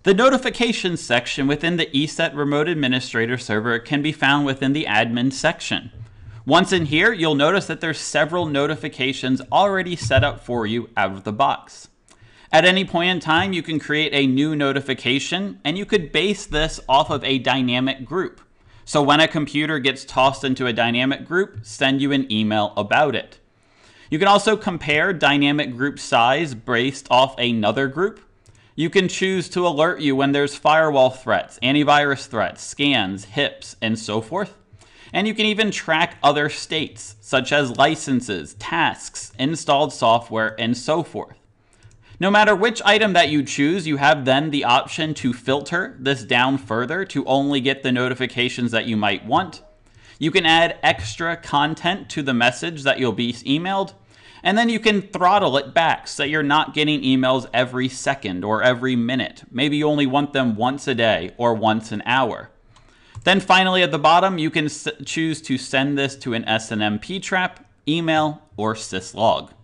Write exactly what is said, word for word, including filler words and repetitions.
The notifications section within the E S E T Remote Administrator server can be found within the admin section. Once in here, you'll notice that there's several notifications already set up for you out of the box. At any point in time, you can create a new notification, and you could base this off of a dynamic group. So when a computer gets tossed into a dynamic group, send you an email about it. You can also compare dynamic group size based off another group. You can choose to alert you when there's firewall threats, antivirus threats, scans, hips, and so forth. And you can even track other states, such as licenses, tasks, installed software, and so forth. No matter which item that you choose, you have then the option to filter this down further to only get the notifications that you might want. You can add extra content to the message that you'll be emailed. And then you can throttle it back so you're not getting emails every second or every minute. Maybe you only want them once a day or once an hour. Then finally at the bottom, you can choose to send this to an S N M P trap, email, or syslog.